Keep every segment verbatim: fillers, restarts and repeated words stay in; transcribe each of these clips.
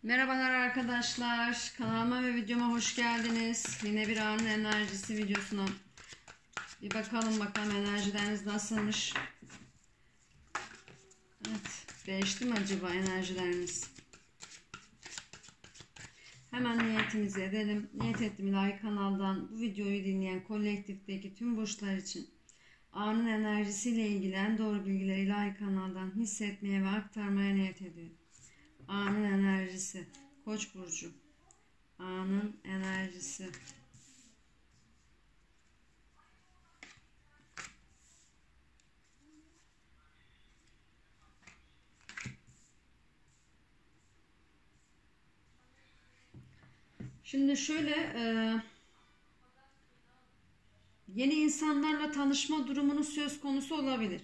Merhabalar arkadaşlar. Kanalıma ve videoma hoş geldiniz. Yine bir anın enerjisi videosuna. Bir bakalım bakalım enerjileriniz nasılmış. Evet. Değişti mi acaba enerjileriniz? Hemen niyetimizi edelim. Niyet ettim ilahi kanaldan bu videoyu dinleyen kolektifteki tüm burçlar için anın enerjisiyle ilgili en doğru bilgileri ilahi kanaldan hissetmeye ve aktarmaya niyet ediyorum. Anın enerjisi. Koç burcu. Anın enerjisi. Şimdi şöyle e, yeni insanlarla tanışma durumunuz söz konusu olabilir.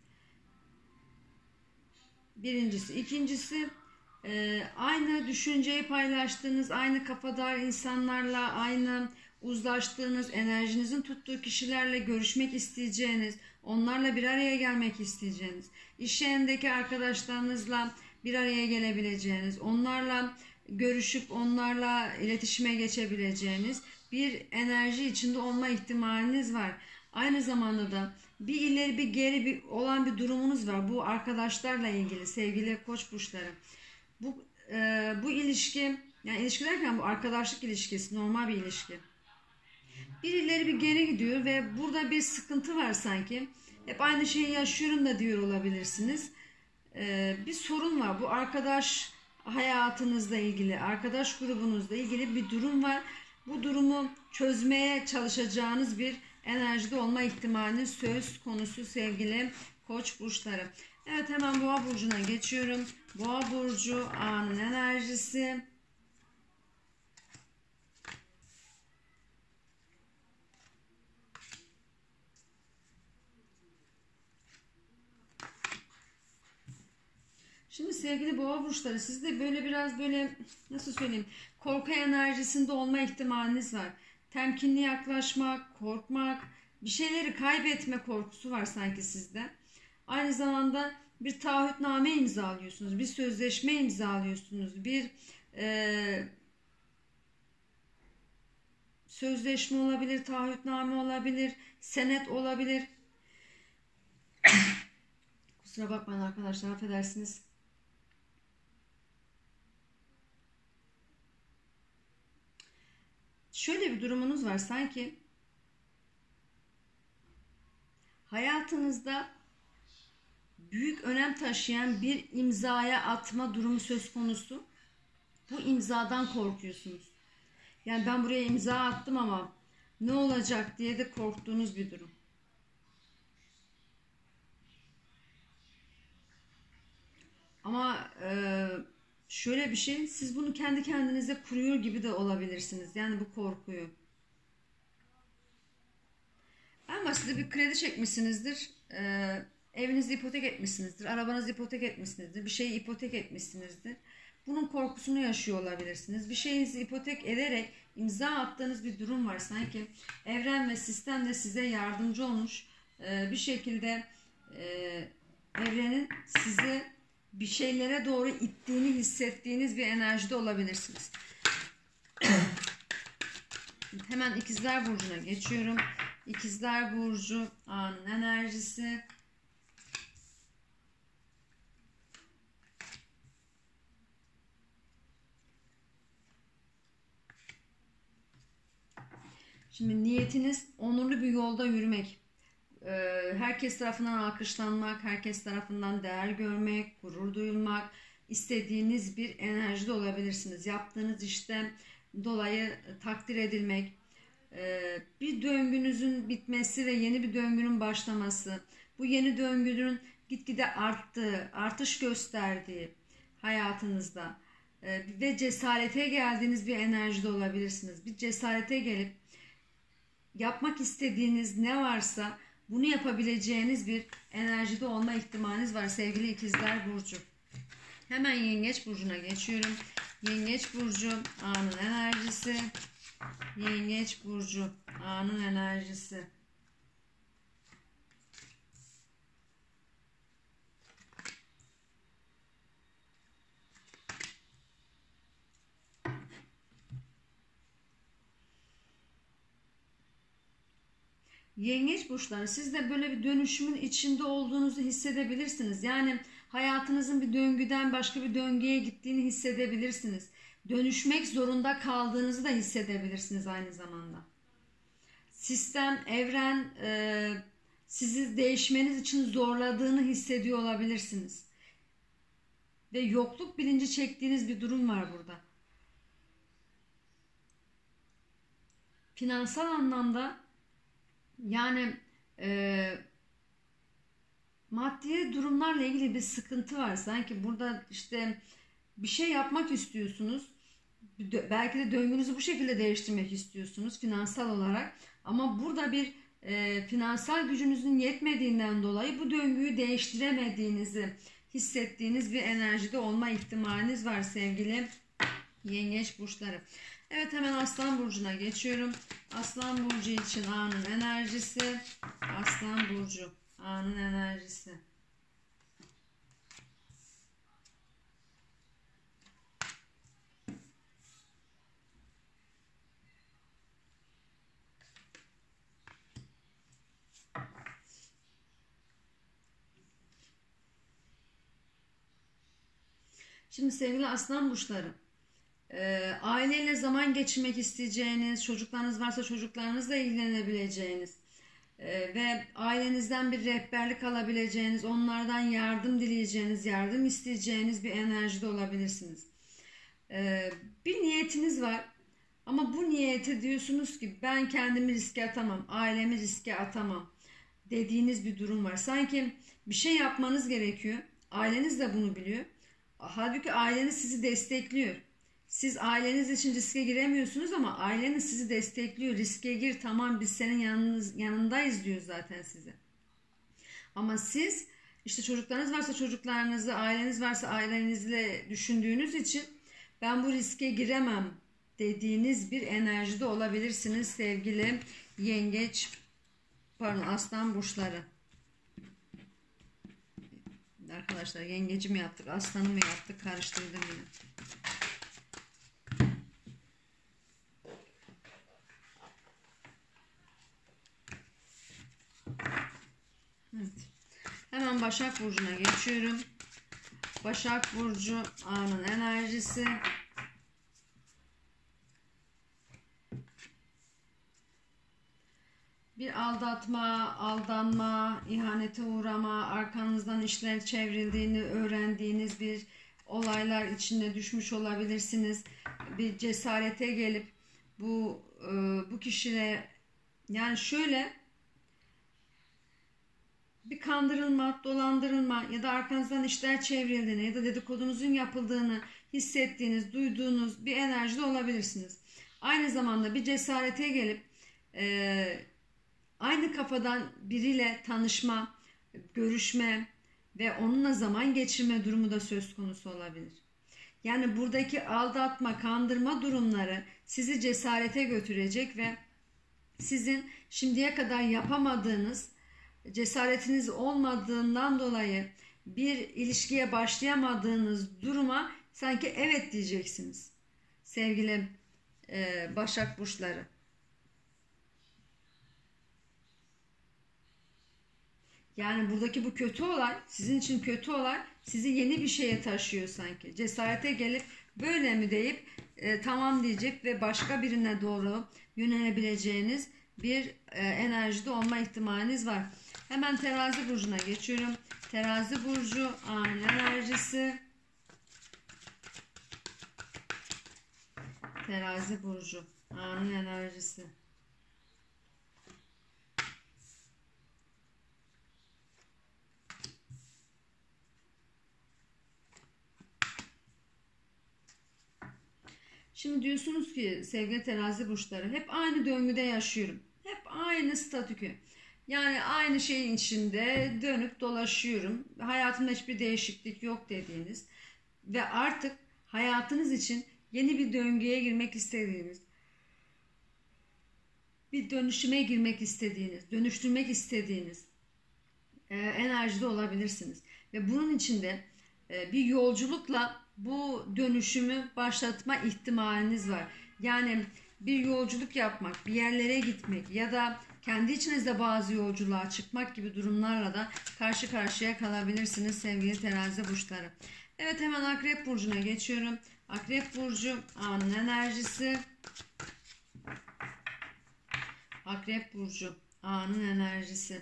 Birincisi. İkincisi e, aynı düşünceyi paylaştığınız, aynı kafadar insanlarla, aynı uzlaştığınız, enerjinizin tuttuğu kişilerle görüşmek isteyeceğiniz, onlarla bir araya gelmek isteyeceğiniz, iş yerindeki arkadaşlarınızla bir araya gelebileceğiniz, onlarla görüşüp onlarla iletişime geçebileceğiniz bir enerji içinde olma ihtimaliniz var. Aynı zamanda da bir ileri bir geri bir olan bir durumunuz var. Bu arkadaşlarla ilgili sevgili koç burçları. Bu e, bu ilişki, yani ilişki derken bu arkadaşlık ilişkisi, normal bir ilişki. Bir ileri bir geri gidiyor ve burada bir sıkıntı var sanki. Hep aynı şeyi yaşıyorum da diyor olabilirsiniz. E, bir sorun var. Bu arkadaş hayatınızla ilgili, arkadaş grubunuzla ilgili bir durum var. Bu durumu çözmeye çalışacağınız bir enerjide olma ihtimaliniz söz konusu sevgili koç burçları. Evet, hemen boğa burcuna geçiyorum. Boğa burcu anın enerjisi. Şimdi sevgili boğa burçları, sizde böyle biraz böyle nasıl söyleyeyim, korku enerjisinde olma ihtimaliniz var. Temkinli yaklaşmak, korkmak, bir şeyleri kaybetme korkusu var sanki sizde. Aynı zamanda bir taahhütname imzalıyorsunuz, bir sözleşme imzalıyorsunuz, bir e, sözleşme olabilir, taahhütname olabilir, senet olabilir. Kusura bakmayın arkadaşlar, affedersiniz. Şöyle bir durumunuz var sanki hayatınızda büyük önem taşıyan bir imzaya atma durumu söz konusu. Bu imzadan korkuyorsunuz. Yani ben buraya imza attım ama ne olacak diye de korktuğunuz bir durum. Ama e, şöyle bir şey, siz bunu kendi kendinize kuruyor gibi de olabilirsiniz. Yani bu korkuyu. En başta bir kredi çekmişsinizdir. E, evinizi ipotek etmişsinizdir. Arabanızı ipotek etmişsinizdir. Bir şeyi ipotek etmişsinizdir. Bunun korkusunu yaşıyor olabilirsiniz. Bir şeyinizi ipotek ederek imza attığınız bir durum var. Sanki evren ve sistem de size yardımcı olmuş. E, bir şekilde e, evrenin sizi bir şeylere doğru ittiğini hissettiğiniz bir enerjide olabilirsiniz. Hemen İkizler Burcu'na geçiyorum. İkizler Burcu anın enerjisi. Şimdi niyetiniz onurlu bir yolda yürümek. Herkes tarafından alkışlanmak, herkes tarafından değer görmek, gurur duyulmak, istediğiniz bir enerjide olabilirsiniz. Yaptığınız işten dolayı takdir edilmek, bir döngünüzün bitmesi ve yeni bir döngünün başlaması, bu yeni döngünün gitgide arttığı, artış gösterdiği hayatınızda ve cesarete geldiğiniz bir enerjide olabilirsiniz. Bir cesarete gelip yapmak istediğiniz ne varsa bunu yapabileceğiniz bir enerjide olma ihtimaliniz var sevgili İkizler Burcu. Hemen Yengeç Burcu'na geçiyorum. Yengeç Burcu anın enerjisi. Yengeç Burcu anın enerjisi. Yengeç burçları, siz de böyle bir dönüşümün içinde olduğunuzu hissedebilirsiniz. Yani hayatınızın bir döngüden başka bir döngüye gittiğini hissedebilirsiniz. Dönüşmek zorunda kaldığınızı da hissedebilirsiniz aynı zamanda. Sistem, evren e, sizi değişmeniz için zorladığını hissediyor olabilirsiniz. Ve yokluk bilinci çektiğiniz bir durum var burada. Finansal anlamda yani e, maddi durumlarla ilgili bir sıkıntı var. Sanki burada işte bir şey yapmak istiyorsunuz. Belki de döngünüzü bu şekilde değiştirmek istiyorsunuz finansal olarak. Ama burada bir e, finansal gücünüzün yetmediğinden dolayı bu döngüyü değiştiremediğinizi hissettiğiniz bir enerjide olma ihtimaliniz var sevgili yengeç burçları. Evet, hemen Aslan Burcu'na geçiyorum. Aslan Burcu için anın enerjisi. Aslan Burcu anın enerjisi. Şimdi sevgili Aslan Burçları, e, aileyle zaman geçirmek isteyeceğiniz, çocuklarınız varsa çocuklarınızla ilgilenebileceğiniz e, ve ailenizden bir rehberlik alabileceğiniz, onlardan yardım dileyeceğiniz, yardım isteyeceğiniz bir enerjide olabilirsiniz. E, bir niyetiniz var ama bu niyete diyorsunuz ki ben kendimi riske atamam, ailemi riske atamam dediğiniz bir durum var. Sanki bir şey yapmanız gerekiyor, aileniz de bunu biliyor. Halbuki aileniz sizi destekliyor. Siz aileniz için riske giremiyorsunuz ama aileniz sizi destekliyor. Riske gir, tamam biz senin yanınız, yanındayız diyor zaten size. Ama siz işte çocuklarınız varsa çocuklarınızı, aileniz varsa ailenizle düşündüğünüz için ben bu riske giremem dediğiniz bir enerjide olabilirsiniz sevgili yengeç, pardon Aslan burçları. Arkadaşlar yengeci mi yaptık, aslanı mı yaptık, karıştırdım yine. Evet. Hemen Başak Burcu'na geçiyorum. Başak Burcu anın enerjisi. Bir aldatma, aldanma, ihanete uğrama, arkanızdan işler çevrildiğini öğrendiğiniz bir olaylar içinde düşmüş olabilirsiniz. Bir cesarete gelip bu e, bu kişiyle, yani şöyle bir kandırılma, dolandırılma ya da arkanızdan işler çevrildiğini ya da dedikodunuzun yapıldığını hissettiğiniz, duyduğunuz bir enerjide olabilirsiniz. Aynı zamanda bir cesarete gelip e, aynı kafadan biriyle tanışma, görüşme ve onunla zaman geçirme durumu da söz konusu olabilir. Yani buradaki aldatma, kandırma durumları sizi cesarete götürecek ve sizin şimdiye kadar yapamadığınız, cesaretiniz olmadığından dolayı bir ilişkiye başlayamadığınız duruma sanki evet diyeceksiniz. Sevgili e, Başak Burçları. Yani buradaki bu kötü olay, sizin için kötü olay sizi yeni bir şeye taşıyor sanki. Cesarete gelip böyle mi deyip e, tamam diyecek ve başka birine doğru yönelebileceğiniz bir e, enerjide olma ihtimaliniz var. Hemen Terazi Burcu'na geçiyorum. Terazi Burcu anın enerjisi. Terazi Burcu anın enerjisi. Şimdi diyorsunuz ki sevgili terazi burçları, hep aynı döngüde yaşıyorum. Hep aynı statükü. Yani aynı şeyin içinde dönüp dolaşıyorum. Hayatımda hiçbir değişiklik yok dediğiniz ve artık hayatınız için yeni bir döngüye girmek istediğiniz, bir dönüşüme girmek istediğiniz, dönüştürmek istediğiniz e, enerjide olabilirsiniz. Ve bunun içinde e, bir yolculukla bu dönüşümü başlatma ihtimaliniz var. Yani bir yolculuk yapmak, bir yerlere gitmek ya da kendi içinizde bazı yolculuğa çıkmak gibi durumlarla da karşı karşıya kalabilirsiniz sevgili terazi burçları. Evet, hemen Akrep Burcu'na geçiyorum. Akrep Burcu anın enerjisi. Akrep Burcu anın enerjisi.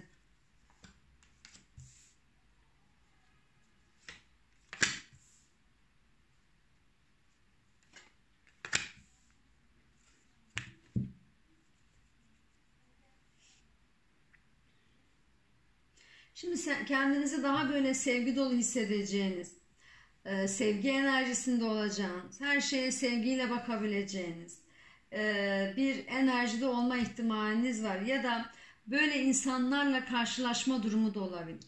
Şimdi sen, kendinizi daha böyle sevgi dolu hissedeceğiniz, e, sevgi enerjisinde olacağınız, her şeye sevgiyle bakabileceğiniz e, bir enerjide olma ihtimaliniz var. Ya da böyle insanlarla karşılaşma durumu da olabilir.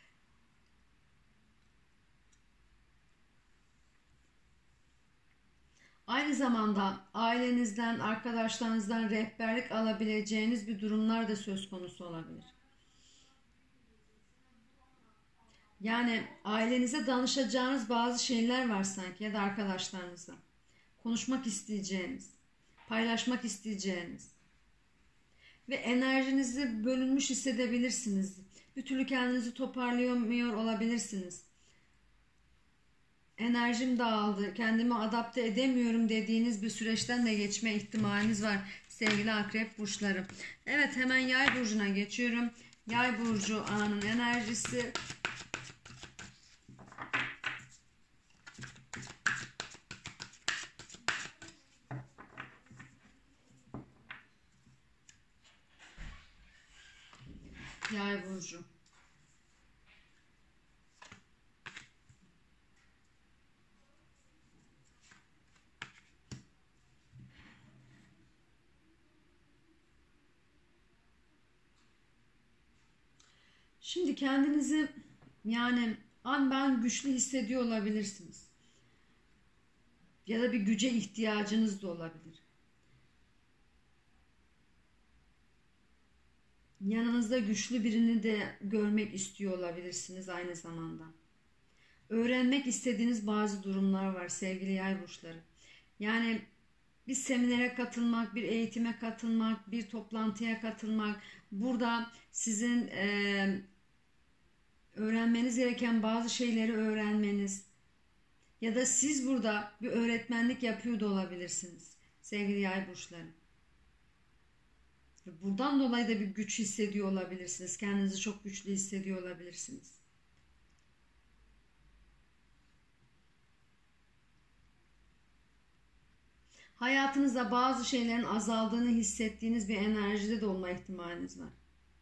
Aynı zamanda ailenizden, arkadaşlarınızdan rehberlik alabileceğiniz bir durumlar da söz konusu olabilir. Yani ailenize danışacağınız bazı şeyler var sanki, ya da arkadaşlarınızla konuşmak isteyeceğiniz, paylaşmak isteyeceğiniz ve enerjinizi bölünmüş hissedebilirsiniz. Bir türlü kendinizi toparlayamıyor olabilirsiniz. Enerjim dağıldı, kendimi adapte edemiyorum dediğiniz bir süreçten de geçme ihtimaliniz var sevgili Akrep burçları. Evet, hemen Yay burcuna geçiyorum. Yay burcu anın enerjisi. Yay burcu. Şimdi kendinizi yani an ben güçlü hissediyor olabilirsiniz. Ya da bir güce ihtiyacınız da olabilir. Yanınızda güçlü birini de görmek istiyor olabilirsiniz aynı zamanda. Öğrenmek istediğiniz bazı durumlar var sevgili Yay burçları. Yani bir seminere katılmak, bir eğitime katılmak, bir toplantıya katılmak, burada sizin e, öğrenmeniz gereken bazı şeyleri öğrenmeniz ya da siz burada bir öğretmenlik yapıyor da olabilirsiniz sevgili Yay burçları. Buradan dolayı da bir güç hissediyor olabilirsiniz. Kendinizi çok güçlü hissediyor olabilirsiniz. Hayatınızda bazı şeylerin azaldığını hissettiğiniz bir enerjide de olma ihtimaliniz var.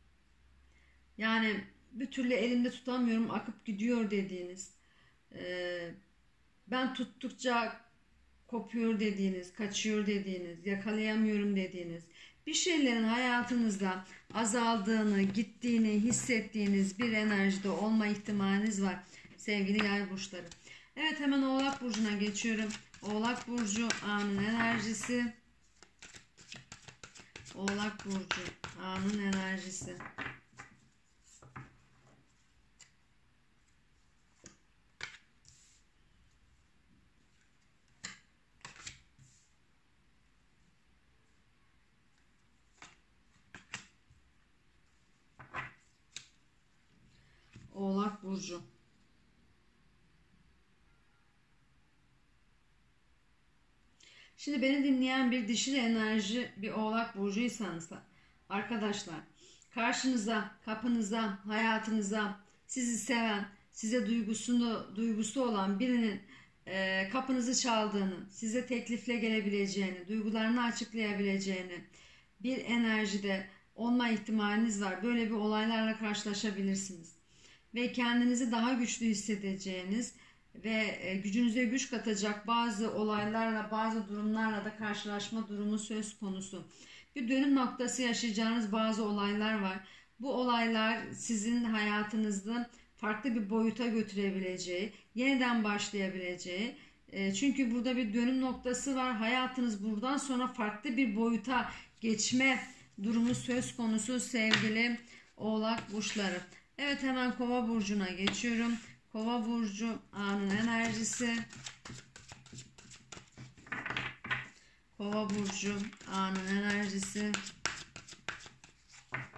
Yani bir türlü elimde tutamıyorum, akıp gidiyor dediğiniz, e, ben tuttukça kopuyor dediğiniz, kaçıyor dediğiniz, yakalayamıyorum dediğiniz bir şeylerin hayatınızda azaldığını, gittiğini hissettiğiniz bir enerjide olma ihtimaliniz var sevgili Yay burçları. Evet, hemen Oğlak burcuna geçiyorum. Oğlak burcu anın enerjisi. Oğlak burcu anın enerjisi. Oğlak burcu. Şimdi beni dinleyen bir dişil enerji bir Oğlak burcuysanız arkadaşlar, karşınıza, kapınıza, hayatınıza sizi seven, size duygusunu duygusu olan birinin e, kapınızı çaldığını, size teklifle gelebileceğini, duygularını açıklayabileceğini bir enerjide olma ihtimaliniz var. Böyle bir olaylarla karşılaşabilirsiniz ve kendinizi daha güçlü hissedeceğiniz ve gücünüze güç katacak bazı olaylarla, bazı durumlarla da karşılaşma durumu söz konusu. Bir dönüm noktası yaşayacağınız bazı olaylar var. Bu olaylar sizin hayatınızda farklı bir boyuta götürebileceği, yeniden başlayabileceği. Çünkü burada bir dönüm noktası var. Hayatınız buradan sonra farklı bir boyuta geçme durumu söz konusu sevgili Oğlak burçları. Evet, hemen Kova burcuna geçiyorum. Kova burcu anın enerjisi. Kova burcu anın enerjisi.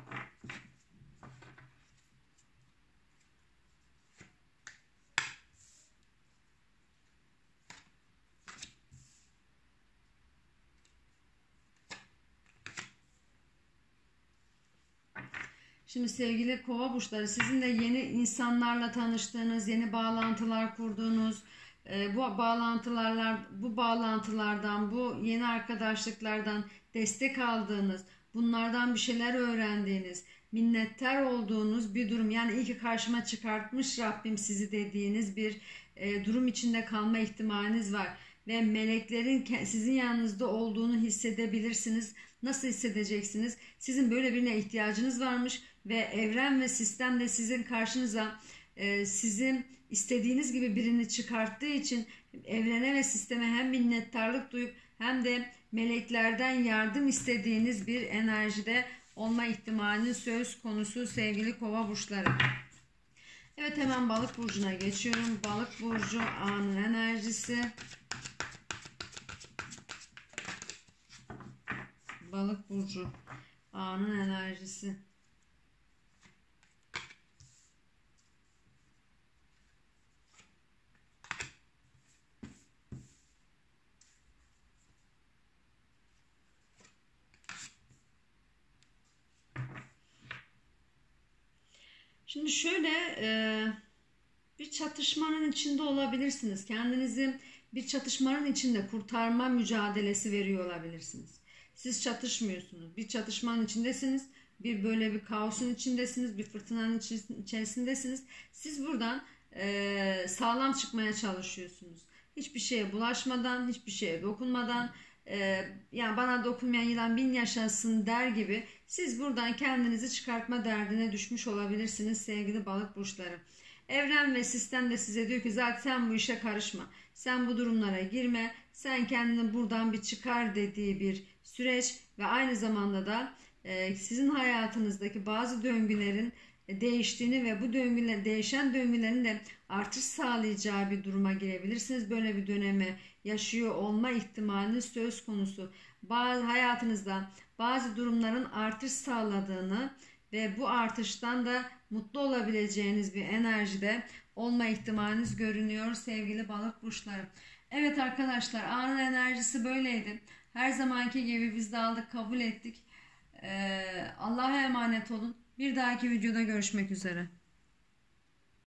Şimdi sevgili kova burçları, sizin de yeni insanlarla tanıştığınız, yeni bağlantılar kurduğunuz, e, bu bağlantılarla, bu bağlantılardan, bu yeni arkadaşlıklardan destek aldığınız, bunlardan bir şeyler öğrendiğiniz, minnettar olduğunuz bir durum. Yani iyi ki karşıma çıkartmış Rabbim sizi dediğiniz bir e, durum içinde kalma ihtimaliniz var. Ve meleklerin sizin yanınızda olduğunu hissedebilirsiniz. Nasıl hissedeceksiniz? Sizin böyle birine ihtiyacınız varmış ve evren ve sistem de sizin karşınıza e, sizin istediğiniz gibi birini çıkarttığı için evrene ve sisteme hem minnettarlık duyup hem de meleklerden yardım istediğiniz bir enerjide olma ihtimalinin söz konusu sevgili kova burçları. Evet, hemen balık burcuna geçiyorum. Balık burcu anın enerjisi. Balık burcu anın enerjisi. Şimdi şöyle e, bir çatışmanın içinde olabilirsiniz. Kendinizi bir çatışmanın içinde kurtarma mücadelesi veriyor olabilirsiniz. Siz çatışmıyorsunuz. Bir çatışmanın içindesiniz. Bir böyle bir kaosun içindesiniz. Bir fırtınanın içerisindesiniz. Siz buradan e, sağlam çıkmaya çalışıyorsunuz. Hiçbir şeye bulaşmadan, hiçbir şeye dokunmadan, e, yani bana dokunmayan yılan bin yaşasın der gibi siz buradan kendinizi çıkartma derdine düşmüş olabilirsiniz sevgili balık burçları. Evren ve sistem de size diyor ki zaten sen bu işe karışma. Sen bu durumlara girme. Sen kendini buradan bir çıkar dediği bir süreç ve aynı zamanda da e, sizin hayatınızdaki bazı döngülerin değiştiğini ve bu döngüler, değişen döngülerin de artış sağlayacağı bir duruma girebilirsiniz. Böyle bir dönemi yaşıyor olma ihtimaliniz söz konusu. Bazı hayatınızda bazı durumların artış sağladığını ve bu artıştan da mutlu olabileceğiniz bir enerjide olma ihtimaliniz görünüyor sevgili balık burçları. Evet arkadaşlar, anın enerjisi böyleydi. Her zamanki gibi biz de aldık, kabul ettik. Ee, Allah'a emanet olun. Bir dahaki videoda görüşmek üzere.